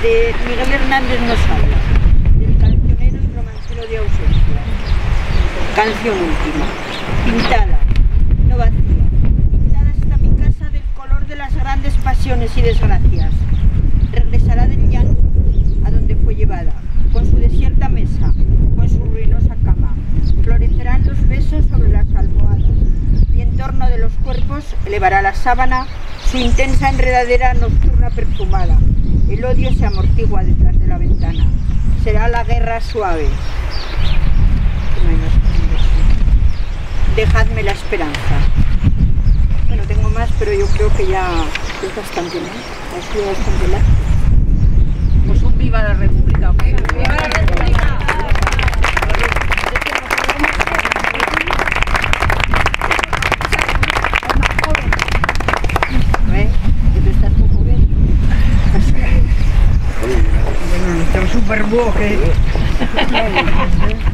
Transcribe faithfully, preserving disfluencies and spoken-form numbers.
de Miguel Hernández nos habla, del cancionero y romancero de ausencia. Canción última. Pintada, no vacía. Pintada está mi casa del color de las grandes pasiones y desgracias. Regresará del llanto a donde fue llevada, con su desierta mesa, con su ruinosa cama. Florecerán los besos sobre las almohadas y en torno de los cuerpos elevará la sábana su intensa enredadera nocturna perfumada. El odio se amortigua detrás de la ventana. Será la guerra suave. No hay más. Dejadme la esperanza. Bueno, tengo más, pero yo creo que ya es bastante, ¿no? Ha sido bastante largo. Pues un viva la República, ¿ok? ¡Viva la República! ¿Eh? Que tú estás muy joven. Bueno, está súper bojo.